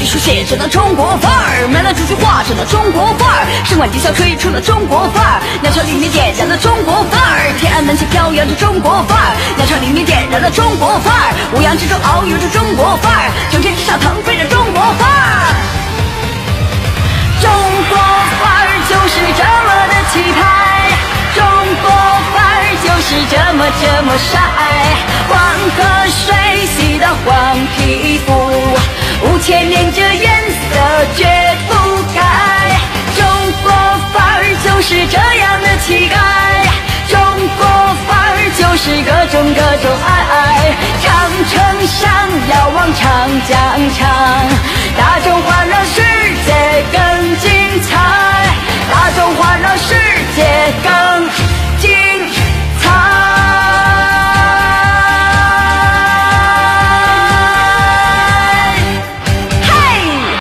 书写成了中国范儿，买了出去画成了中国范儿，声管笛箫吹出了中国范儿，鸟巢里面点燃了中国范儿，天安门前飘扬着中国范儿，鸟巢里面点燃了中国范儿，五羊之中遨游着中国范儿，城天之上腾飞着中国范儿。中国范儿就是这么的气派，中国范儿就是这么帅，黄河水洗的黄皮肤，5000年这颜色绝不改。中国范儿就是这样的气概，中国范儿就是各种爱。长城上遥望长江长，大中华